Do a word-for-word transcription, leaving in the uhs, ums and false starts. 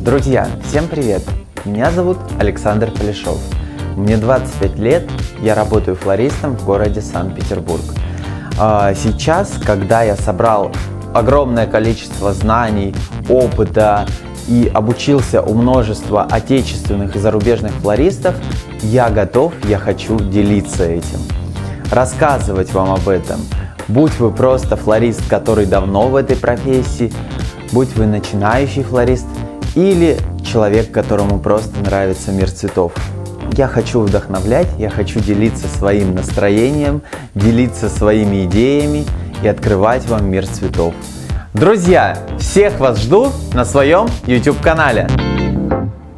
Друзья, всем привет! Меня зовут Александр Полешов. Мне двадцать пять лет, я работаю флористом в городе Санкт-Петербург. Сейчас, когда я собрал огромное количество знаний, опыта и обучился у множества отечественных и зарубежных флористов, я готов, я хочу делиться этим, рассказывать вам об этом. Будь вы просто флорист, который давно в этой профессии, будь вы начинающий флорист или человек, которому просто нравится мир цветов. Я хочу вдохновлять, я хочу делиться своим настроением, делиться своими идеями и открывать вам мир цветов. Друзья, всех вас жду на своем YouTube канале.